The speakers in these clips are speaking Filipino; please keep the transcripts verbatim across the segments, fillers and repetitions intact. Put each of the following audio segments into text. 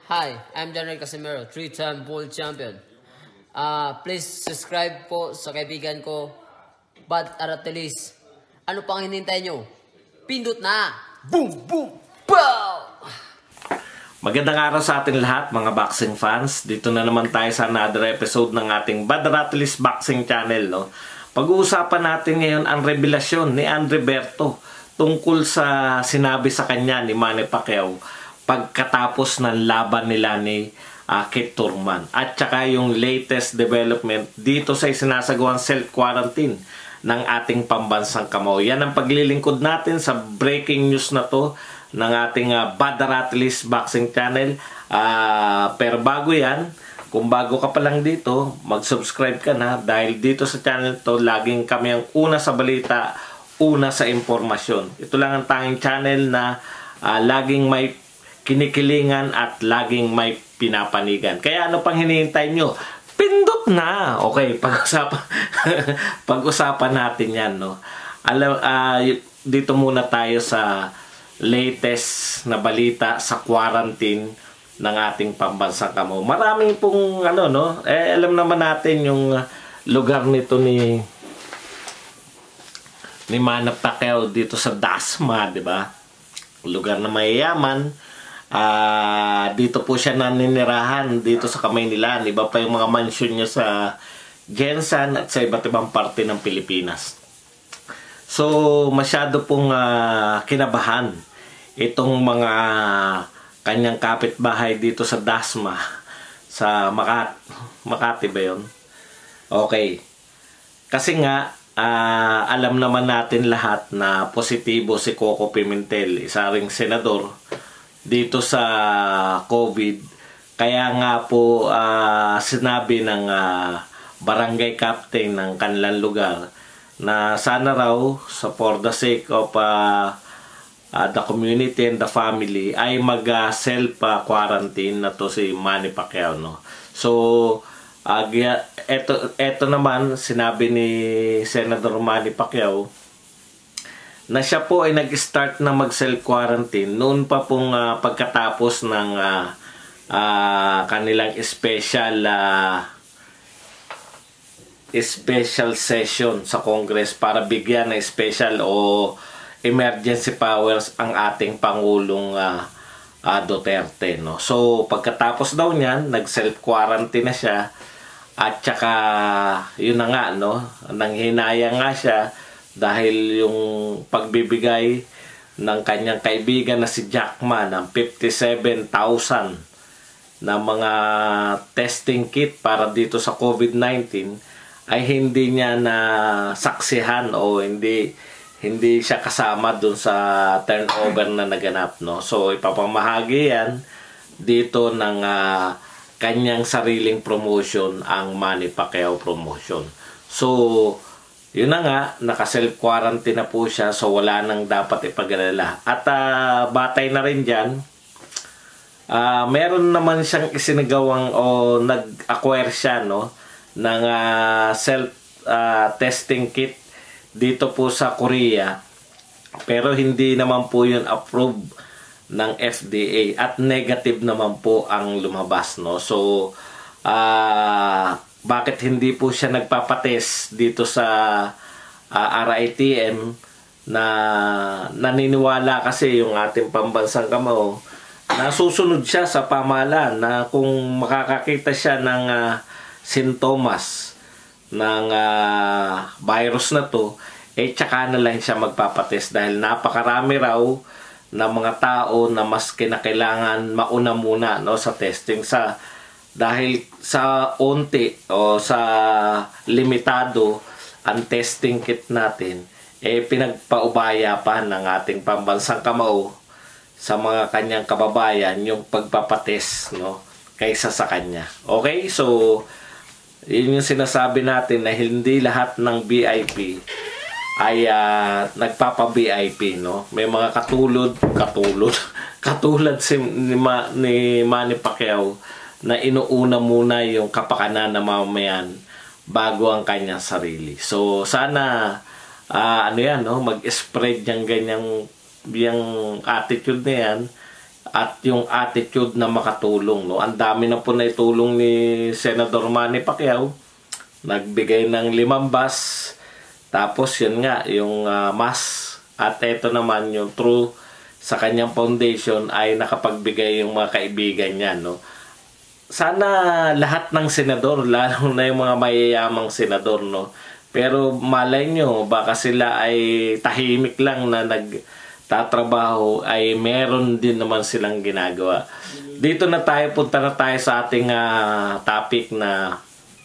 Hi, I'm General Casimiro, three-time world champion. Uh, please subscribe po sa kaibigan ko, Bad Aratelis. Ano pang hinintay nyo? Pindot na! Boom! Boom! Pow! Magandang araw sa ating lahat mga boxing fans. Dito na naman tayo sa another episode ng ating Bad Aratelis Boxing Channel. No? Pag-uusapan natin ngayon ang revelasyon ni Andre Berto tungkol sa sinabi sa kanya ni Manny Pacquiao pagkatapos ng laban nila ni uh, Keith Thurman. At saka yung latest development dito sa isinasagawang self-quarantine ng ating pambansang kamao. Yan ang paglilingkod natin sa breaking news na to ng ating uh, Bad Aratelis Boxing Channel. Uh, pero bago yan, kung bago ka pa lang dito, mag-subscribe ka na dahil dito sa channel to, laging kami ang una sa balita, una sa impormasyon. Ito lang ang tanging channel na uh, laging may kinikilingan at laging may pinapanigan. Kaya ano pang hinihintay nyo? Pindot na! Okay, pag-usapan pag-usapan natin yan. No? Alam, uh, dito muna tayo sa latest na balita sa quarantine ng ating pambansang kamao. Maraming pong ano, no? Eh, alam naman natin yung lugar nito ni ni Manny Pacquiao dito sa Dasma, di ba? Lugar na mayayaman. Uh, dito po siya naninirahan dito sa Kamaynilan. Iba pa yung mga mansion niya sa Gensan at sa iba't ibang parte ng Pilipinas. So, masyado pong uh, kinabahan itong mga kanyang kapitbahay dito sa Dasma, sa Makati, Makati ba yun? Okay. Kasi nga, uh, alam naman natin lahat na positibo si Coco Pimentel, isa ring senador dito sa COVID. Kaya nga po uh, sinabi ng uh, barangay captain ng kanilang lugar na sana raw sa for the sake of uh, uh, the community and the family ay mag uh, self uh, quarantine na to si Manny Pacquiao, no? So uh, eto, eto naman sinabi ni Senator Manny Pacquiao na siya po ay nag-start na mag-self-quarantine noon pa pong uh, pagkatapos ng uh, uh, kanilang special uh, special session sa Congress para bigyan ng special o emergency powers ang ating Pangulong uh, uh, Duterte. No? So, pagkatapos daw niyan, nag-self-quarantine na siya at saka, yun na nga, no? Nanghinaya nga siya dahil yung pagbibigay ng kanyang kaibigan na si Jack Ma ng fifty-seven thousand na mga testing kit para dito sa COVID nineteen ay hindi niya na saksihan o hindi hindi siya kasama dun sa turnover na naganap, no? So ipapamahagi yan dito ng uh, kanyang sariling promotion, ang Manny Pacquiao promotion. So yun na nga, naka-self-quarantine na po siya, so wala nang dapat ipag-alala. At uh, batay na rin dyan, uh, meron naman siyang isinagawang o nag-acquire siya, no, ng uh, self-testing uh, kit dito po sa Korea. Pero hindi naman po yun approved ng F D A at negative naman po ang lumabas, no. So, ah... Uh, bakit hindi po siya nagpapates dito sa uh, R I T M na naniniwala kasi yung ating pambansang kamao na susunod siya sa pamahalaan na kung makakakita siya ng uh, sintomas ng uh, virus na to, eh tsaka na lang siya magpapates dahil napakarami raw na mga tao na mas kinakailangan mauna muna, no, sa testing sa dahil sa onti o sa limitado ang testing kit natin, eh pinagpaubaya pa ng ating pambansang kamao sa mga kanyang kababayan yung pagpapates, no, kaysa sa kanya. Okay? So, yun yung sinasabi natin na hindi lahat ng V I P ay uh, nagpapa-V I P, no? May mga katulad, katulad, katulad si, ni, Ma, ni Manny Pacquiao na inuuna muna yung kapakanan ng mamamayan bago ang kanyang sarili. So, sana, uh, ano yan, no? Mag-spread yung ganyang, yung attitude na yan at yung attitude na makatulong, no. Ang dami na po na itulong ni Senador Manny Pacquiao. Nagbigay ng limang bus, tapos yun nga yung uh, mask, at ito naman yung true sa kanyang foundation ay nakapagbigay yung mga kaibigan niya, no. Sana lahat ng senador, lalo na yung mga mayayamang senador, no. Pero malay nyo, baka sila ay tahimik lang na nagtatrabaho, ay meron din naman silang ginagawa. Dito na tayo, punta na tayo sa ating uh, topic na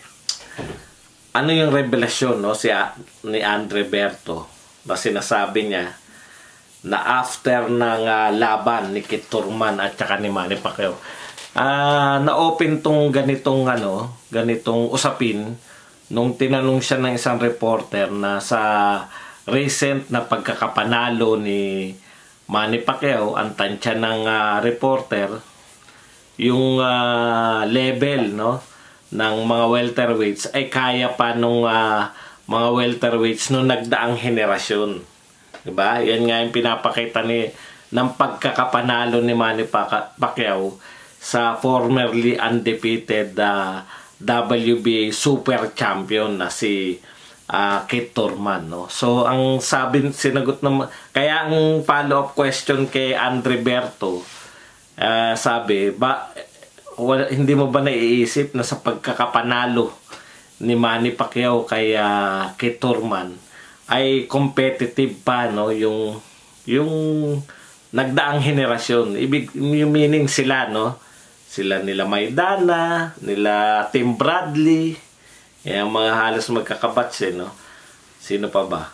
ano yung revelasyon, no, si, ni Andre Berto, na sinasabi niya na after ng uh, laban ni Kit Thurman at saka ni Manny Pacquiao, uh, na-open tong ganitong, ano, ganitong usapin nung tinanong siya ng isang reporter na sa recent na pagkakapanalo ni Manny Pacquiao, ang tansya ng uh, reporter, yung uh, level, no, ng mga welterweights ay kaya pa nung uh, mga welterweights nung nagdaang henerasyon. Diba? Yan nga yung pinapakita ni ng pagkakapanalo ni Manny Pacquiao sa formerly undefeated uh, W B A super champion na si uh, Kit Thurman, no? So ang sabi, sinagot na, kaya ang follow-up question kay Andre Berto, uh, sabi, ba, wala, hindi mo ba naiisip na sa pagkakapanalo ni Manny Pacquiao kay uh, Kit Thurman ay competitive pa, no, yung yung nagdaang henerasyon, ibig yung meaning sila, no, sila nila Maidana, nila Tim Bradley, yung mga halos magkakabats, eh, no? Sino pa ba?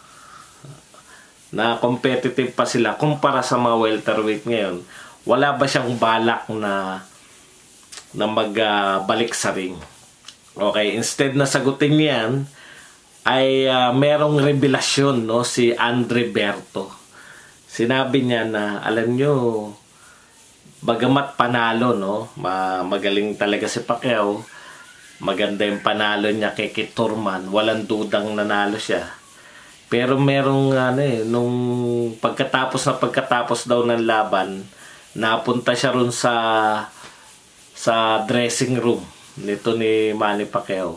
Na competitive pa sila kumpara sa mga welterweight ngayon. Wala ba siyang balak na na magbalik uh, sa ring? Okay, instead na sagutin niyan, ay uh, merong revelasyon, no, si Andre Berto. Sinabi niya na, alam nyo, bagamat panalo, no, magaling talaga si Pacquiao, maganda yung panalo niya kay Kit Thurman, walang dudang nanalo siya. Pero merong ano eh, nung pagkatapos na pagkatapos daw ng laban, napunta siya ron sa sa dressing room nito ni Manny Pacquiao.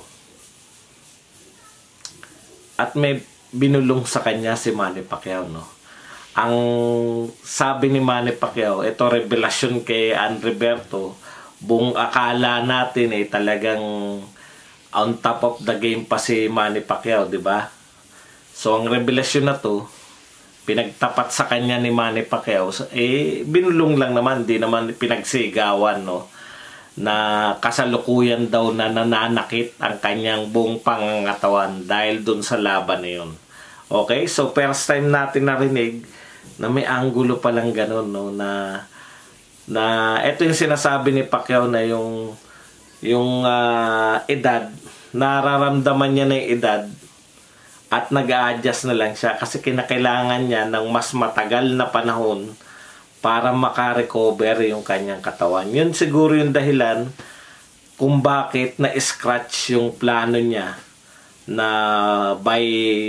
At may binulong sa kanya si Manny Pacquiao, no. Ang sabi ni Manny Pacquiao, ito revelasyon kay Andre Berto, buong akala natin ay eh, talagang on top of the game pa si Manny Pacquiao, di ba? So ang revelasyon na to, pinagtapat sa kanya ni Manny Pacquiao, eh binulong lang naman, di naman pinagsigawan, no, na kasalukuyan daw na nananakit ang kanyang buong pangangatawan dahil dun sa laban na yun. Okay, so first time natin narinig na may anggulo palang ganun, no, na na ito yung sinasabi ni Pacquiao na yung yung uh, edad, nararamdaman niya na yung edad at nag-a-adjust na lang siya kasi kinakailangan niya ng mas matagal na panahon para makarecover yung kanyang katawan. Yun siguro yung dahilan kung bakit na-scratch yung plano niya na by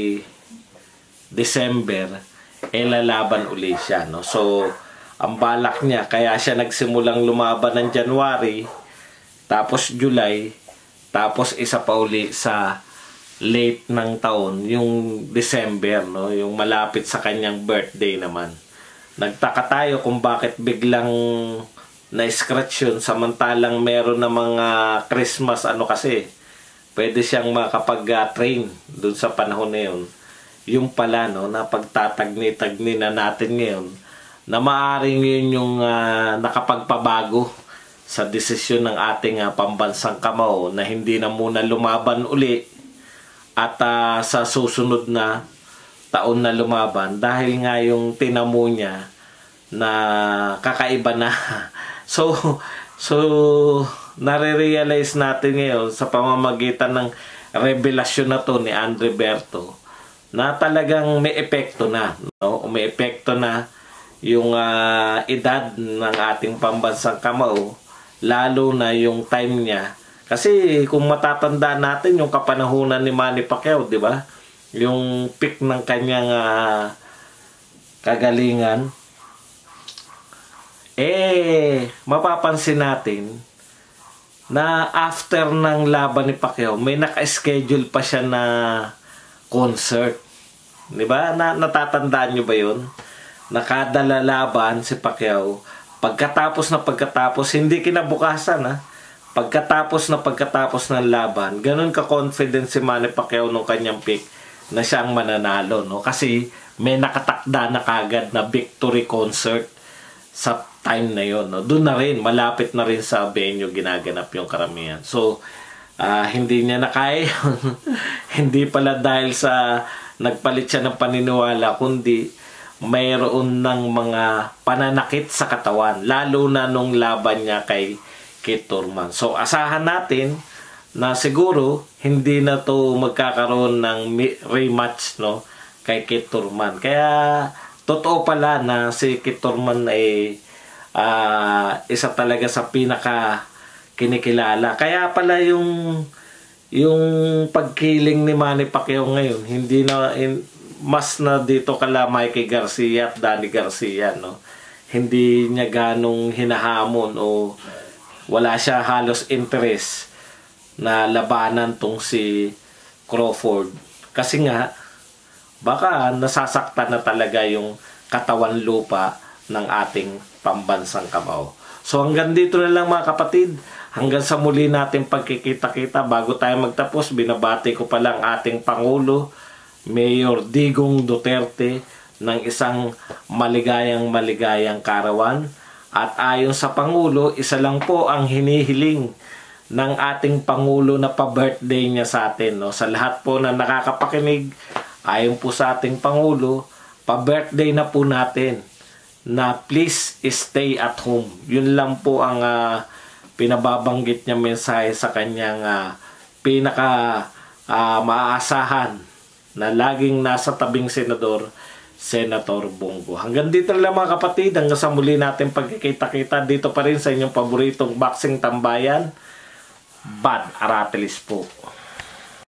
December eh lalaban uli siya, no? So ang balak niya, kaya siya nagsimulang lumaban ng January, tapos July, tapos isa pa uli sa late ng taon, yung December, no, yung malapit sa kanyang birthday naman. Nagtaka tayo kung bakit biglang na-scratch yun, samantalang meron na mga Christmas, ano kasi, pwede siyang makapag-train dun sa panahon na yun. Yung pala, no, na pagtatagni-tagni na natin ngayon, na maaaring yun yung uh, nakapagpabago sa desisyon ng ating uh, pambansang kamao na hindi na muna lumaban uli at uh, sa susunod na taon na lumaban dahil nga yung tinamo niya na kakaiba na. so so nare-realize natin ngayon sa pamamagitan ng revelasyon na to ni Andre Berto na talagang may epekto na, no? May epekto na yung uh, edad ng ating pambansang kamao, lalo na yung time niya. Kasi kung matatanda natin yung kapanahunan ni Manny Pacquiao, di ba? Yung peak ng kanyang uh, kagalingan, Eh, mapapansin natin na after ng laban ni Pacquiao, may naka-schedule pa siya na concert. Di ba? Na, natatandaan nyo ba yun? Nakadala laban si Pacquiao. Pagkatapos na pagkatapos, hindi kinabukasan ha. Pagkatapos na pagkatapos ng laban, ganun ka-confident si Manny Pacquiao nung kanyang pick na siya ang mananalo. No? Kasi may nakatakda na kagad na victory concert sa time na yon. No? Doon na rin, malapit na rin sa venue ginaganap yung karamihan. So, uh, hindi niya nakaya yun. Hindi pala dahil sa nagpalit siya ng paniniwala, kundi mayroon ng mga pananakit sa katawan. Lalo na nung laban niya kay Keith Thurman. So, asahan natin na siguro hindi na to magkakaroon ng rematch no, kay Keith Thurman. Kaya, totoo pala na si Keith Thurman ay uh, isa talaga sa pinaka kinikilala. Kaya pala yung yung pagkiling ni Manny Pacquiao ngayon, hindi na in, mas na dito kala Mikey Garcia at Danny Garcia, no? Hindi niya ganong hinahamon o wala siya halos interest na labanan tong si Crawford. Kasi nga, baka nasasaktan na talaga yung katawan lupa ng ating pambansang kamao. So hanggang dito na lang mga kapatid. Hanggang sa muli natin pagkikita-kita. Bago tayo magtapos, binabati ko pa lang ating Pangulo, Mayor Digong Duterte, ng isang maligayang maligayang karawan. At ayon sa Pangulo, isa lang po ang hinihiling ng ating Pangulo na pa-birthday niya sa atin. No? Sa lahat po na nakakapakinig, ayon po sa ating Pangulo, pa-birthday na po natin na please stay at home. Yun lang po ang uh, pinababanggit niya mensahe sa kanyang uh, pinaka uh, maaasahan na laging nasa tabing senador, Senator Bongo. Hanggang dito lang mga kapatid, hanggang sa muli natin pagkikita-kita dito pa rin sa inyong paboritong boxing tambayan, Bud Aratelis po.